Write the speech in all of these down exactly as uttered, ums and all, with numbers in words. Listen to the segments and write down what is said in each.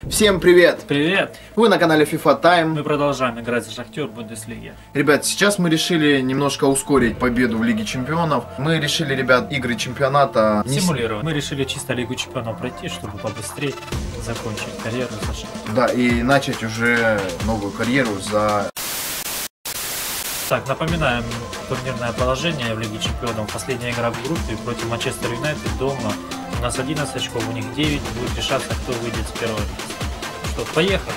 Всем привет! Привет! Вы на канале FIFA Time. Мы продолжаем играть за Шахтер в Бундеслиге. Ребят, сейчас мы решили немножко ускорить победу в Лиге Чемпионов. Мы решили, ребят, игры чемпионата не симулировать. Мы решили чисто Лигу Чемпионов пройти, чтобы побыстрее закончить карьеру за Шахтер. Да, и начать уже новую карьеру за... Так, напоминаем турнирное положение в Лиге Чемпионов. Последняя игра в группе против Манчестер Юнайтед дома. У нас одиннадцать очков, у них девять. Будет решаться, кто выйдет с первого места. Что, поехали!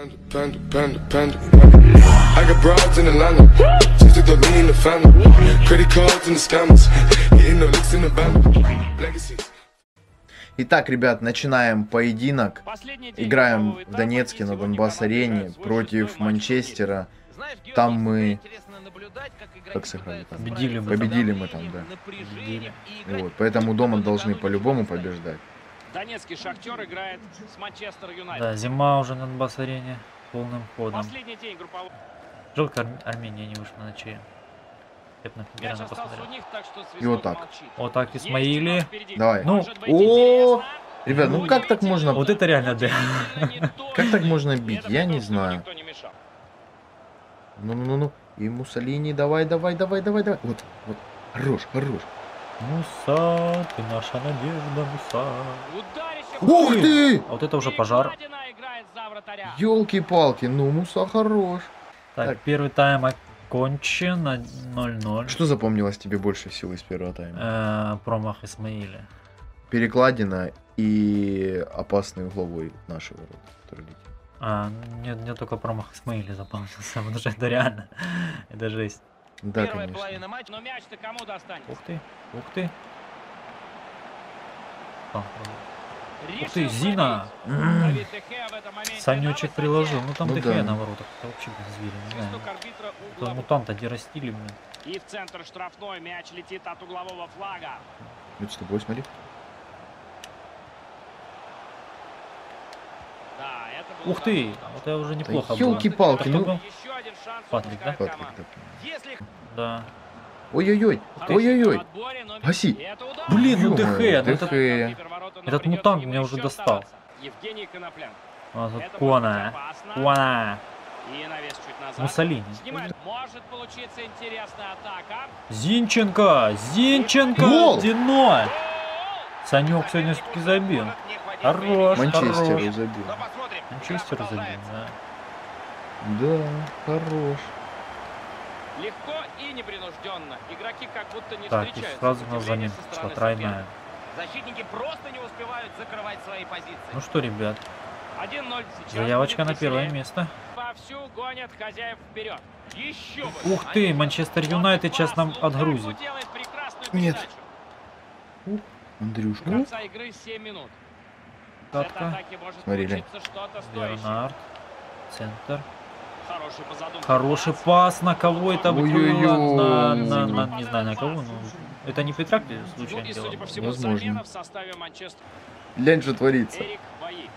Итак, ребят, начинаем поединок. Играем в Донецке на Донбасс-арене против Манчестера. Там мы... Как сыграли там? Победили мы Победили там. мы там, да. Победили. Вот, поэтому дома должны по-любому побеждать. Донецкий Шахтер играет с Манчестер Юнайтед. Да, зима уже на Донбасс-арене полным ходом. Последний день группового. Жалко, Ар Армения не вышла на ЧМ. Я бы на Мяч остался у них, так что И вот так. молчит. Вот так, Исмаили. Давай. Ну, о, ребят, ну как так можно... Вот это реально Д. Как так можно бить? Я не знаю. Ну-ну-ну-ну. И Муссолини, давай, давай, давай, давай, давай. Вот, вот. Хорош, хорош. Муса, ты наша надежда, Муса. Ух ты! А вот это уже пожар. Ёлки-палки, ну Муса хорош. Так, Так. первый тайм окончен на ноль ноль. Что запомнилось тебе больше всего из первого тайма? Э, промах Исмаиля. Перекладина и опасный угловой нашего рода, который летит. А, мне, мне только промах Исмаиля запомнился, потому что это реально, это жесть. Да, Первая конечно. половина матча, но мяч-то кому достанется? Ух ты, ух ты. А, ух ты, Решил Зина! забить. Давид Де Геа в этом моменте Санечек на приложил, ну там Ну Де да. Геа на воротах, это вообще без зверя, не знаю. Свисток арбитра Это угла. мутанта дерастили, блин. И в центр штрафной мяч летит от углового флага. Ну, с тобой, смотри. Да, это был Ух ты, вот это уже неплохо было. ёлки-палки, Это кто ну. был? Еще один шанс у Патрик, да? пускай Патрик, команды. да. Если Да. Ой-ой-ой, хороший ой-ой-ой. в отборе, но- Гаси. И это удар. Блин, ну Де Ё-моё, Геа, ну Де этот, Геа. Этот этот мутант меня уже достал. Евгений Коноплян. у нас тут Это Кона, может быть опасно. Кона, И навес чуть назад. Муссолини. Снимает. Может получиться интересная атака. Зинченко, Зинченко, Гол! один ноль. Санек сегодня все-таки забил. Хорош, Манчестеру хорош. забил. Но посмотрим, Манчестеру как забил, продолжается. да. Да, хорош. Легко и непринужденно. Игроки как будто не Так, и встречаются. сразу на сопротивления замену со шла стороны тройная. соперника. Защитники просто не успевают закрывать свои позиции. Ну что, ребят, один ноль сейчас. заявочка будет на первое веселее. место. Вовсю гонят хозяев вперед. Еще бы. Ух ты, Манчестер Юнайтед сейчас нам отгрузит. Делает прекрасную Нет. передачу. Андрюшка. До конца игры семь минут. С этой Катка, атаки может Смотрели. получиться что-то стоящее. Бернард, центр. Хороший по задумке Хороший пас. пас, на кого это было? Ой-ой-ой. На, на, на- не знаю на кого, но это не Петрак ли Ну случайно и, делал? судя по всему, Возможно. замена в составе Манчестера. Глянь, что творится. Эрик Баи.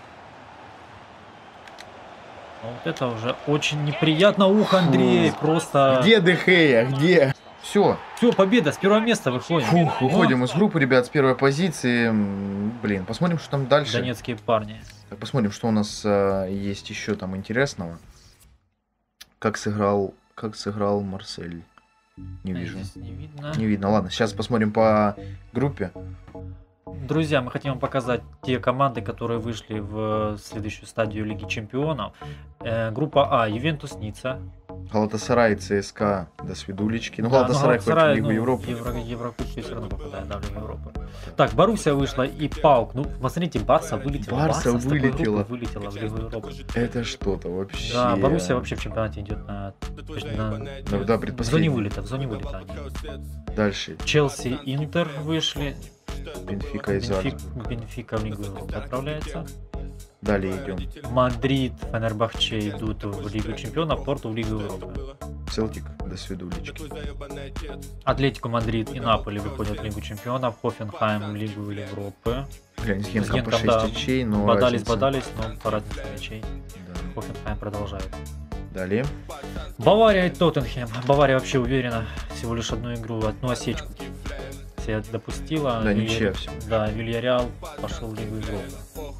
А вот это уже очень неприятно. Ух, Андрей, просто... Где Де Геа? Где? Все. Все, победа, с первого места выходим. Фух, уходим из группы, ребят, с первой позиции. М, Блин, посмотрим, что там дальше. Донецкие парни. Так, посмотрим, что у нас а, есть еще там интересного. Как сыграл, как сыграл Марсель. Не А, вижу. здесь не видно. Не видно. Ладно, сейчас посмотрим по группе. Друзья, мы хотим вам показать те команды, которые вышли в следующую стадию Лиги Чемпионов. Э, группа А, Ювентус Ницца. Галатасарай, ЦСКА, до свидулечки. Ну, Да, Галатасарай ну, хоть в Галатасарай, Лигу ну, Европы. Евро, Еврокубки все равно попадает, да, в Лигу Европы. Так, Боруссия вышла и Паук. Ну, посмотрите, Барса вылетела. Барса с такой вылетела. группы вылетела в Лигу Европы. Это что-то вообще. Да, Боруссия вообще в чемпионате идет на, на- Ну, да, в зоне предпоследний. вылета, в зоне вылета они. Дальше. Челси, Интер вышли. Бенфика и Зар. Бенфик- Бенфика в Лигу Европы отправляется. Далее идем. Мадрид, Фенербахче идут в Лигу Чемпионов, Порту в Лигу Европы. Селтик, до свидулечки. Атлетико Мадрид и Наполи выходят в Лигу Чемпионов, Хофенхайм в Лигу Европы. Глянь, с С Генком по Генком, да, шесть очей, но Бодались, разница- бодались, но по разнице мячей. Да. Хофенхайм продолжает. Далее. Бавария и Тоттенхэм. Бавария вообще уверена, всего лишь одну игру, одну осечку себя допустила. Да, Вилья- ничья всё. Да, Вильяреал пошел в Лигу Европы.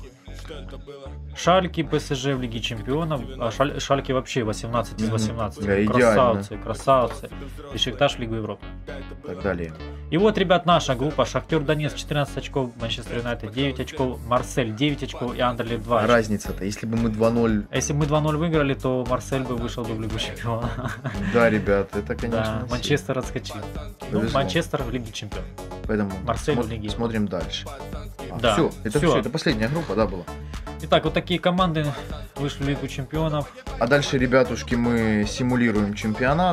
Шальки, ПСЖ в Лиге Чемпионов. А Шаль, Шальки вообще восемнадцать из восемнадцати. Да, красавцы, красавцы. И Шахтар в Лигу Европы. Так далее. И вот, ребят, наша группа. Шахтер Донецк четырнадцать очков, Манчестер Юнайтед девять очков, Марсель девять очков и Андерлехт два очка. Разница-то, если бы мы два ноль... Если бы мы два ноль выиграли, то Марсель бы вышел бы в Лигу Чемпионов. Да, ребят, это, Да, конечно... Манчестер отскочил. Ну, Повезло. Манчестер в Лиге Чемпионов. Поэтому Марсель смо- в Лиге. смотрим дальше. А, Да, все, это всё. все, это последняя группа, да, была. Итак, вот такие команды вышли в Лигу Чемпионов. А дальше, ребятушки, мы симулируем чемпионат.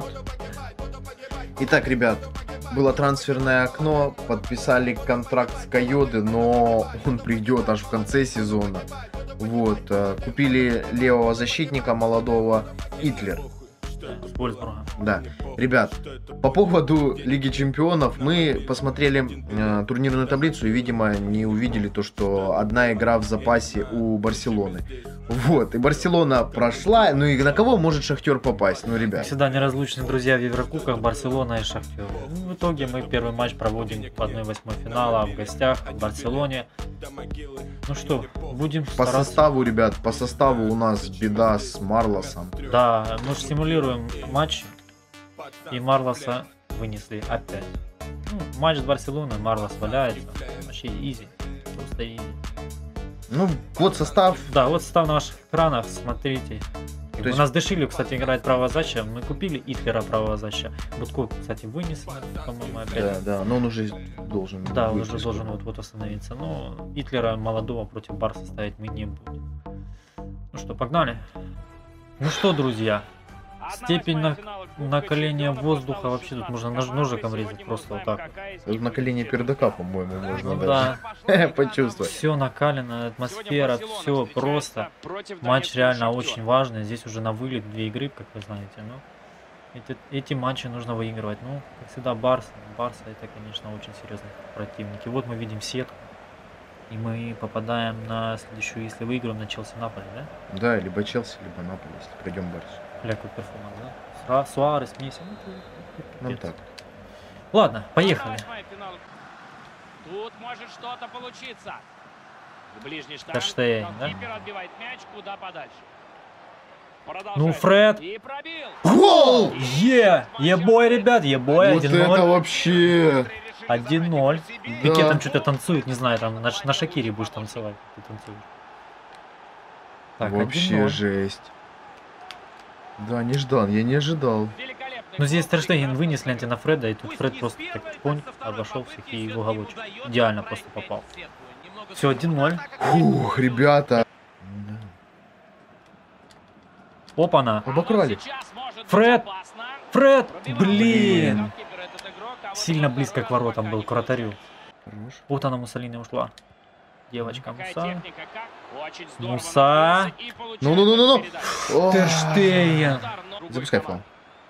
Итак, ребят, было трансферное окно, подписали контракт с Койоды, но он придет аж в конце сезона. Вот, э, купили левого защитника молодого Итлер. С Вольсбурга. Да, ребят, по поводу Лиги Чемпионов мы посмотрели э, турнирную таблицу и, видимо, не увидели то, что одна игра в запасе у Барселоны. Вот, и Барселона прошла, ну и на кого может Шахтер попасть? Ну, Как ребят, всегда, неразлучные друзья в Еврокубках, Барселона и Шахтер. Ну, в итоге мы первый матч проводим в одной восьмой финала в гостях в Барселоне. Ну что, будем по стараться. составу, ребят, по составу у нас беда с Марлосом. Да, мы же симулируем матч, и Марлоса вынесли опять. Ну, матч с Барселоной, Марлос валяется, вообще изи, просто изи. Ну, вот состав. Да, вот состав на ваших экранах, смотрите. То У есть- нас Дешили, кстати, играет правого защита, мы купили Итлера правого защита. Будко, кстати, вынес, по-моему, опять. Да, да, но он уже должен. Да, он выйти уже скоро. должен вот-вот остановиться. Но Итлера молодого против Барса ставить мы не будем. Ну что, погнали. Ну что, друзья, степень на- накаления воздуха вообще тут можно нож- ножиком резать просто вот так. Тут на колени пердака, по-моему, можно Ну даже да, почувствовать. все накалено, атмосфера, все просто. Матч реально очень важный. Здесь уже на вылет две игры, как вы знаете. Ну, эти, эти матчи нужно выигрывать. Ну, как всегда, Барса. Барса это, конечно, очень серьезный противник. И вот мы видим сетку. И мы попадаем на следующую, если выиграем, на Челси Наполи, да? Да, либо Челси, либо Наполи, если пройдем Барсу. Леку перформанс, да? Сра, Суарес, Месси. Ну, это Нам пипец. так. Ладно, поехали. Тут может что-то получиться. В ближний штанг. Таштейн, да? Голкипер отбивает мяч куда подальше. Продолжает. Ну, Фред. И пробил. Гол! Е! Ебой, ребят, ебой, Вот один это ноль. вообще! один ноль. Да. Пике там что-то танцует, не знаю, там на, на Шакире будешь танцевать. Ты танцуешь. Так, Вообще один ноль. жесть. Да, не ждал, я не ожидал. Великолепный Ну здесь гол. Терштеген вынес ленти на Фреда, и тут Фред просто так понь, обошел всех и в уголочек. Идеально просто попал. Все, один ноль. Ух, ребята. Опа-на. Обокрали. Сейчас может быть Фред! опасно. Фред! Пробивает. Блин! Голкипер этот игрок, а вот Сильно этот близко к воротам пока был, не к вратарю. Хорош. Вот она Муссолини ушла. Девочка Какая Муса. техника, как? Очень здорово Муса. находится и получает Ну-ну-ну-ну-ну. передачу. О, Терштеген. Удар, но другой Запускай команды.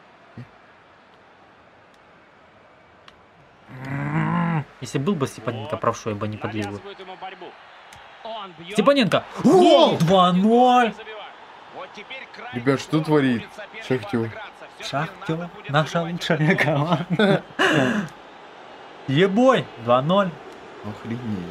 М-м-м. Если был бы Степаненко Вот. правшой, я бы не подвел бы. Навязывают ему борьбу. Он бьет. Степаненко! Гол! два ноль! Вот теперь крайне Ребят, что сложно творит будет сопернику Шахтер? отыграться. Всё-таки Шахтер, надо будет наша забивать лучшая больше. команда. Ебой! два ноль. Охренеть.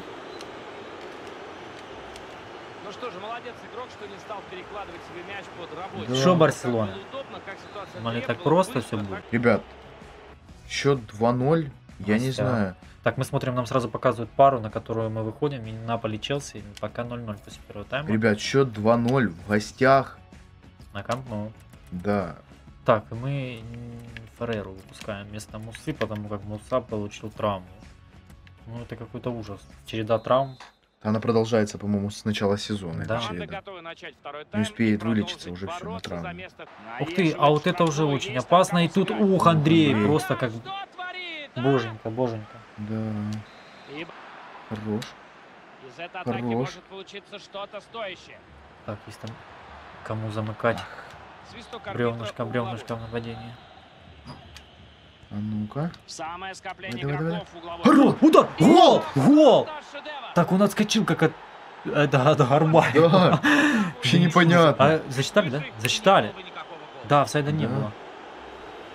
Ну что же, молодец игрок, что не стал перекладывать себе мяч под рабочий. Да. Шо Барселона? Как было удобно, как ситуация Думали, так требовала, просто быстро, всё так будет? Ребят, счет два ноль, я не Мастер. знаю. Так, мы смотрим, нам сразу показывают пару, на которую мы выходим. И Наполи Челси. Пока ноль ноль после первого тайма. Ребят, счет два ноль в гостях. На Камп Ноу. Да. Так, и мы м, Ферреру выпускаем вместо Мусы, потому как Муса получил травму. Ну, это какой-то ужас. Череда травм. Она продолжается, по-моему, с начала сезона. эта Да. Команда череда. готова начать второй Не тайм успеет и вылечиться, продолжить уже всё, на бороться за травме. место. Ух ты, а вот это уже Наешивает очень штрафную, опасно. И есть тут, там ух, Гаус. Андрей, Андрей. просто как Что творит, а? боженька, боженька. Да. И Хорош. из этой атаки Хорош. может получиться что-то стоящее. Так, есть там кому замыкать. Свисток арбитра Бревнышко, у бревнышко углового. в нападении. А ну-ка. Самое скопление Давай, давай, игроков углового. Хорош! Удар! Гол! Гол! Удар шедевр. Так он отскочил, как от... Это от Гарбай. Да. Вообще непонятно. А засчитали, да? Засчитали. Никакого гола. Да, офсайда не Да. было.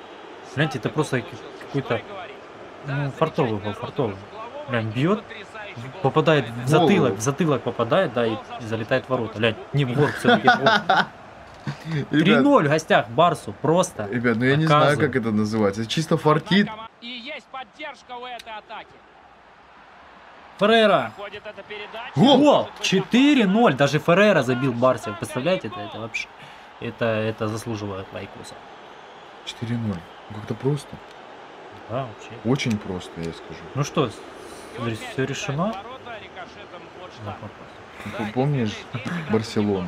Гляньте, это просто Закончился. какой-то, Что и говорить. ну, фартовый был, фартовый. Глянь, бьет. Попадает в затылок, в затылок попадает, да, и, и залетает в ворота. Блядь, не в гол, все-таки три ноль в гостях Барсу, просто. Ребят, ну я не знаю, как это называется. Чисто фартит. И есть поддержка у этой атаки. Феррейра. Ходит эта передача. Гол! четыре ноль. Даже Феррейра забил Барсе. Представляете, это, это вообще... Это, это заслуживает лайкуса. четыре ноль. Как-то просто. Да, вообще. Очень просто, я скажу. Ну что, все решено? Да. Ты помнишь Барселону?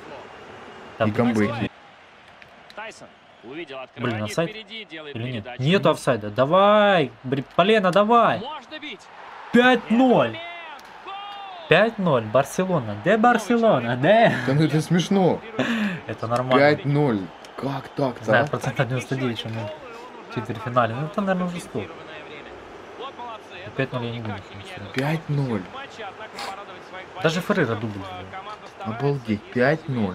И камбэки. Тайсон увидел Блин, открывание офсайд? впереди, делает Или нет? передачу. Нету офсайда. Давай, Бри- Полено, давай. Можно бить. пять ноль. Момент. Гол! пять ноль. Барселона. Где Барселона? Где? Да ну это смешно. Это нормально. пять ноль. Как так-то? Знаю, А? процентов девяносто девять, что мы в четвертьфинале. Ну, это, наверное, уже сто. Вот молодцы. Это пять ноль я тоже не буду. так меняет пять ноль. матчи, однако порадовать своих Даже болельщиков, Феррейра что дубль сделал. команда старается. Обалдеть. пять ноль.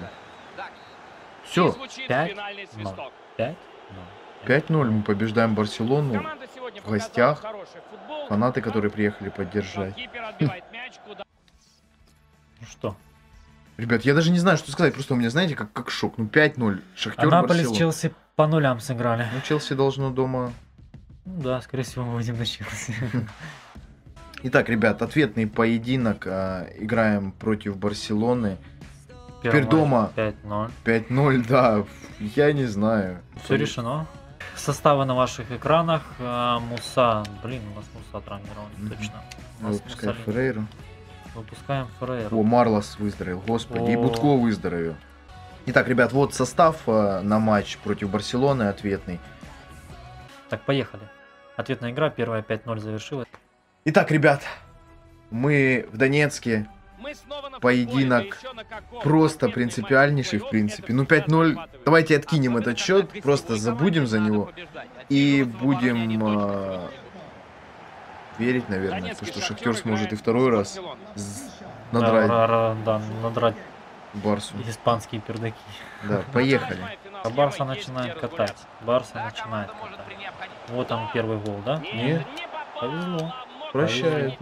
И Все. звучит пять финальный ноль. свисток. пять пять ноль мы побеждаем Барселону. Команда сегодня в гостях. показала хороший футбол. Фанаты, которые приехали поддержать. Голкипер отбивает мяч, куда Ну что? Ребят, я даже не знаю, что сказать. Просто у меня, знаете, как, как шок. Ну пять ноль. Шахтер А Наполи с Барселона. Челси по нулям сыграли. Ну Челси должно дома... Ну да, скорее всего, мы выйдем на Челси. Итак, ребят, ответный поединок. а, Играем против Барселоны. Первый Теперь дома. матч пять ноль. пять ноль, да. Я не знаю. Все решено. Составы на ваших экранах. А, Муса. Блин, у нас Муса травмирован, Мгм. точно. У нас Выпускай Муса- Феррейру. Выпускаем Феррейру. О, Марлос выздоровел, господи. И О. Будко выздоровел. Итак, ребят, вот состав а, на матч против Барселоны ответный. Так, поехали. Ответная игра, первая пять ноль завершилась. Итак, ребят, мы в Донецке. мы снова на Поединок футболе, да еще на каком. Просто Ответный принципиальнейший, матч в принципе. это Ну, всегда пять ноль. захватывает. Давайте откинем Особенно, этот когда счет, гостевой просто забудем за команде него. надо побеждать. А И те, кто в обороне, они будем точно а, не верить, наверное, Донецкий что Шахтер Шахтер сможет и играет второй с раз Барселоной. з- Да, надрать ра- ра- да, надрать Барсу. испанские пердаки. Да, поехали. А Барса начинает катать. Барса начинает катать. Вот он первый гол, да? Нет. Повезло. Прощает.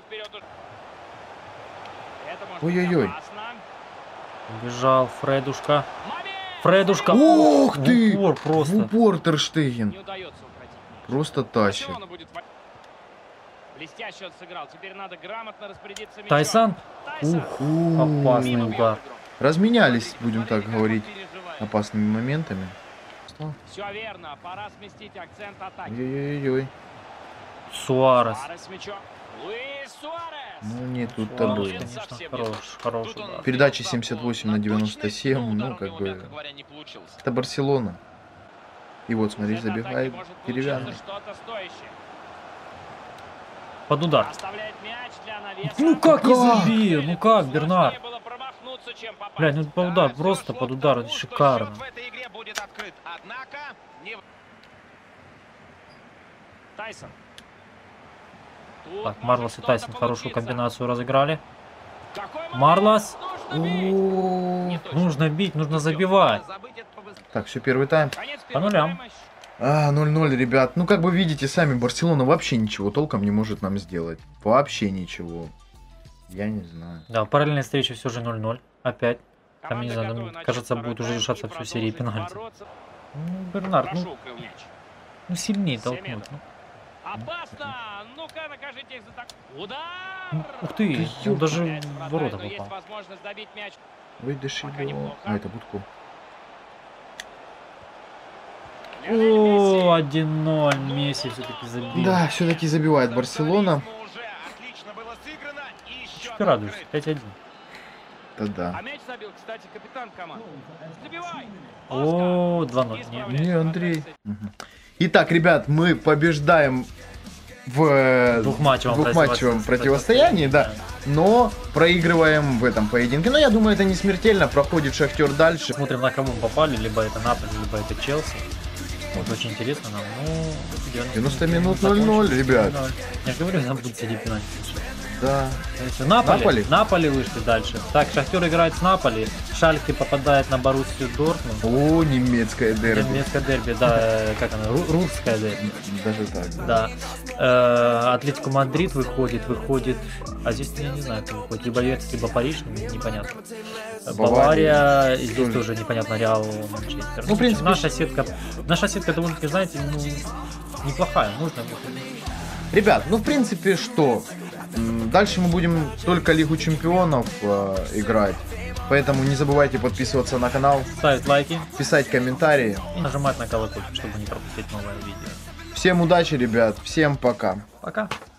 Ой-ой-ой. Убежал Фредушка. Фредушка. Ух в ты! упор В просто. упор Тер Штеген. Не удается укротить мяч. Просто тащит. Барселона будет во- Блестяще он сыграл. Теперь надо грамотно распорядиться мячом. Тайсон. Тайсон. Ух, У, опасный удар. Разменялись, будем так Смотрите, как говорить, он переживает. опасными моментами. Все верно. Пора сместить акцент атаки. Ой-ой-ой. Суарес. Суарес с мячом. Луис Суарес. Ну не тут-то Суарес, было. конечно, хорош, хорош удар. Передача семьдесят восемь на девяносто семь, ну как бы... Это Барселона. И вот, смотри, С этой атаки забегает может деревянный. получиться что-то стоящее. Под удар. Оставляет мяч для навеса. Ну как не Как? забил? Ну как, Бернар? Сложнее было промахнуться, чем попасть. Блядь, ну под удар, просто под удар, это шикарно. Тайсон. Тут Так, может Марлос и что-то Тайсон хорошую получиться. комбинацию разыграли. Какой момент? Марлос. Нужно бить. О, Не точно. Нужно бить, нужно забивать. Так, все, первый тайм. Конец По первого нулям. тайма. А, ноль ноль, ребят. Ну, как бы видите сами, Барселона вообще ничего толком не может нам сделать. Вообще ничего. Я не знаю. Да, параллельная встреча все же ноль ноль. Опять. Там, не Команда знаю, готова там, начать кажется, второй будет уже тайм решаться и всю серию продолжить пенальти. бороться. Ну, Бернард, Хорошо ну, укрыл мяч. ну сильнее Семеда. толкнуть. Ну, Опасно! Ну-ка, накажите их за так. Удар! ну, ух ты, он даже Мяч в бросает, ворота но есть попал. возможность забить мяч. Ой, дыши, Пока неплохо. А, это Будко. О, один ноль, Месси все-таки забил. Да, все-таки забивает Барселона. Чуть радуюсь, пять один. Да да. А мяч забил, кстати, капитан команды. Забивай! О, два ноль. Оскар! Не, Не, Андрей. Мгм. Итак, ребят, мы побеждаем в э, Двухматчевом двухматчевом противостоянии, да. Но проигрываем в этом поединке. Но я думаю, это не смертельно. Проходит Шахтер дальше. Смотрим, на кого мы попали, либо это Наполи, либо это Челси. Вот, очень интересно нам. Ну, девяносто минут ноль ноль, ребят. Я же говорю, нам будет сидеть пенальти. Да. Наполи, Наполи? Наполи вышли дальше. Так, Шахтер играет с Наполи. Шальке попадает на Боруссию Дортмунд. О, немецкое дерби. Немецкое дерби, да, как оно, ру- русское дерби. Даже так. Да. Э, Атлетико Мадрид выходит, выходит. А здесь я не знаю, кто выходит. Либо Ювентус, либо Париж, не- непонятно. Бавария. Бавария, и здесь Тоже. тоже непонятно, Реал, Манчестер. Ну, в принципе, наша сетка, наша сетка довольно-таки, знаете, ну, неплохая, нужно. Ребят, ну в принципе что? М, Дальше мы будем только Лигу Чемпионов э, играть. Поэтому не забывайте подписываться на канал, Ставить лайки писать комментарии. и нажимать на колокольчик, чтобы не пропустить новое видео. Всем удачи, ребят. Всем пока. Пока.